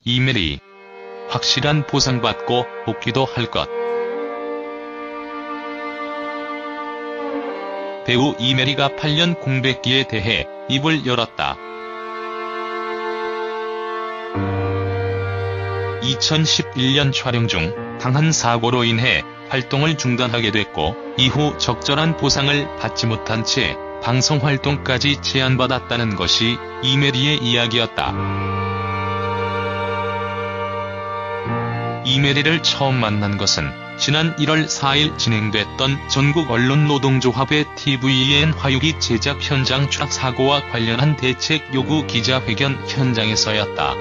이메리. 확실한 보상받고 복귀도 할 것. 배우 이메리가 8년 공백기에 대해 입을 열었다. 2011년 촬영 중 당한 사고로 인해 활동을 중단하게 됐고 이후 적절한 보상을 받지 못한 채 방송 활동까지 제한받았다는 것이 이메리의 이야기였다. 이메리를 처음 만난 것은 지난 1월 4일 진행됐던 전국언론노동조합의 tvN 화유기 제작 현장 추락 사고와 관련한 대책 요구 기자회견 현장에서였다.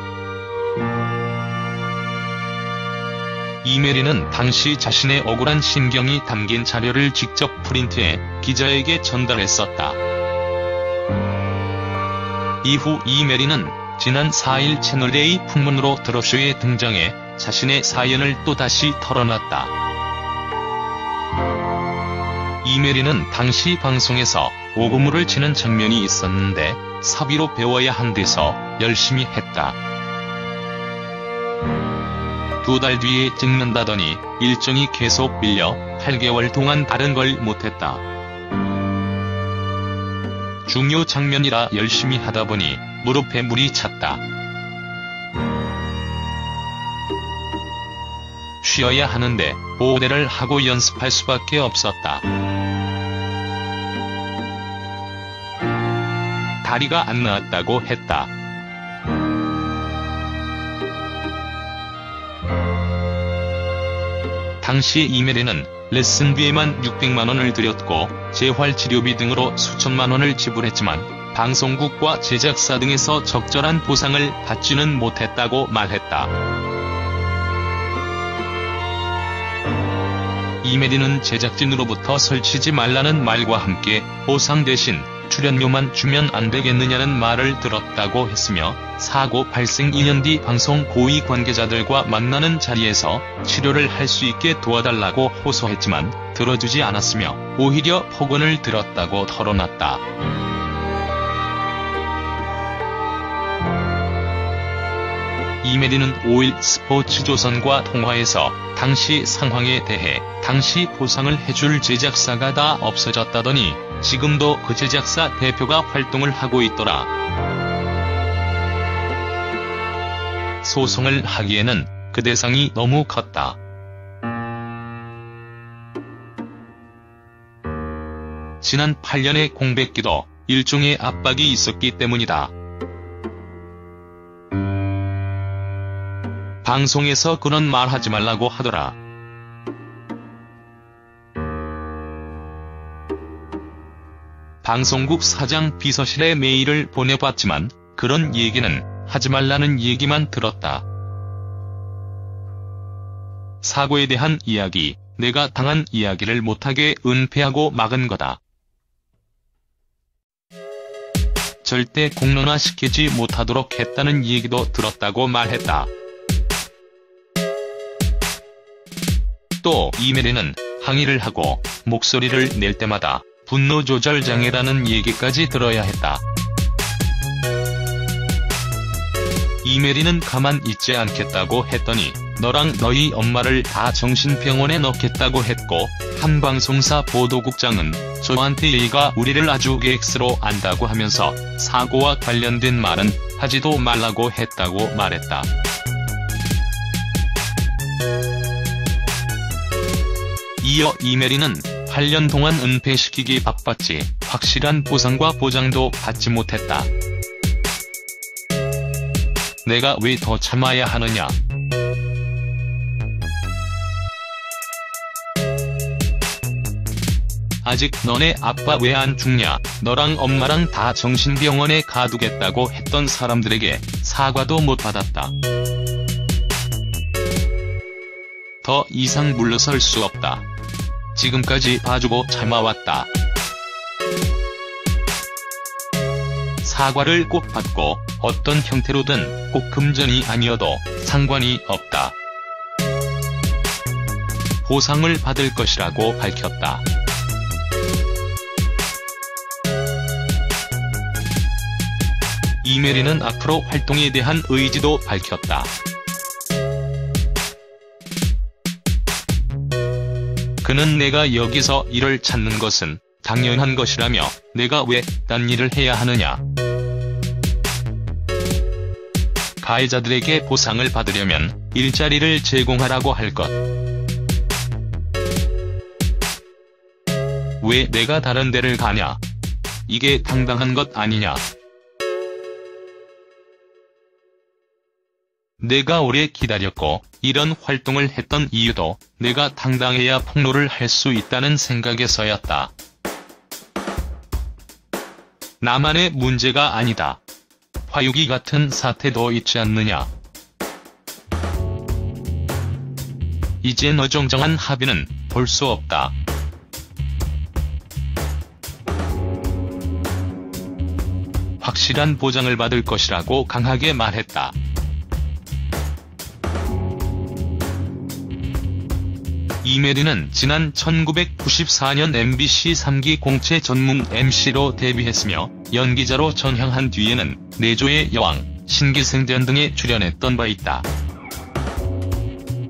이메리는 당시 자신의 억울한 심경이 담긴 자료를 직접 프린트해 기자에게 전달했었다. 이후 이메리는 지난 4일 채널A 풍문으로 드러쇼에 등장해 자신의 사연을 또다시 털어놨다. 이메리는 당시 방송에서 오금물을 치는 장면이 있었는데 사비로 배워야 한대서 열심히 했다. 2달 뒤에 찍는다더니 일정이 계속 밀려 8개월 동안 다른 걸 못했다. 중요 장면이라 열심히 하다 보니 무릎에 물이 찼다. 쉬어야 하는데 보호대를 하고 연습할 수밖에 없었다. 다리가 안 나았다고 했다. 당시 이메리는 레슨비에만 600만 원을 들였고 재활치료비 등으로 수천만 원을 지불했지만 방송국과 제작사 등에서 적절한 보상을 받지는 못했다고 말했다. 이메리는 제작진으로부터 설치지 말라는 말과 함께 보상 대신 출연료만 주면 안 되겠느냐는 말을 들었다고 했으며 사고 발생 2년 뒤 방송 고위 관계자들과 만나는 자리에서 치료를 할 수 있게 도와달라고 호소했지만 들어주지 않았으며 오히려 폭언을 들었다고 털어놨다. 이메리는 5일 스포츠조선과 통화에서 당시 상황에 대해 당시 보상을 해줄 제작사가 다 없어졌다더니 지금도 그 제작사 대표가 활동을 하고 있더라. 소송을 하기에는 그 대상이 너무 컸다. 지난 8년의 공백기도 일종의 압박이 있었기 때문이다. 방송에서 그런 말 하지 말라고 하더라. 방송국 사장 비서실에 메일을 보내봤지만 그런 얘기는 하지 말라는 얘기만 들었다. 사고에 대한 이야기, 내가 당한 이야기를 못하게 은폐하고 막은 거다. 절대 공론화시키지 못하도록 했다는 얘기도 들었다고 말했다. 또 이메리는 항의를 하고 목소리를 낼 때마다 분노조절장애라는 얘기까지 들어야 했다. 이메리는 가만 있지 않겠다고 했더니 너랑 너희 엄마를 다 정신병원에 넣겠다고 했고 한 방송사 보도국장은 저한테 얘가 우리를 아주 X로 안다고 하면서 사고와 관련된 말은 하지도 말라고 했다고 말했다. 이어 이메리는 8년 동안 은폐시키기 바빴지 확실한 보상과 보장도 받지 못했다. 내가 왜 더 참아야 하느냐. 아직 너네 아빠 왜 안 죽냐, 너랑 엄마랑 다 정신병원에 가두겠다고 했던 사람들에게 사과도 못 받았다. 더 이상 물러설 수 없다. 지금까지 봐주고 참아왔다. 사과를 꼭 받고 어떤 형태로든 꼭 금전이 아니어도 상관이 없다. 보상을 받을 것이라고 밝혔다. 이메리 이메리는 앞으로 활동에 대한 의지도 밝혔다. 그는 내가 여기서 일을 찾는 것은 당연한 것이라며 내가 왜 딴 일을 해야 하느냐. 가해자들에게 보상을 받으려면 일자리를 제공하라고 할 것. 왜 내가 다른 데를 가냐. 이게 당당한 것 아니냐. 내가 오래 기다렸고 이런 활동을 했던 이유도 내가 당당해야 폭로를 할 수 있다는 생각에서였다. 나만의 문제가 아니다. 화유기 같은 사태도 있지 않느냐. 이젠 어정쩡한 합의는 볼 수 없다. 확실한 보장을 받을 것이라고 강하게 말했다. 이메리는 지난 1994년 MBC 3기 공채 전문 MC로 데뷔했으며 연기자로 전향한 뒤에는 내조의 여왕, 신기생전 등에 출연했던 바 있다.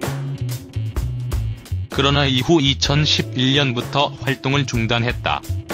그러나 이후 2011년부터 활동을 중단했다.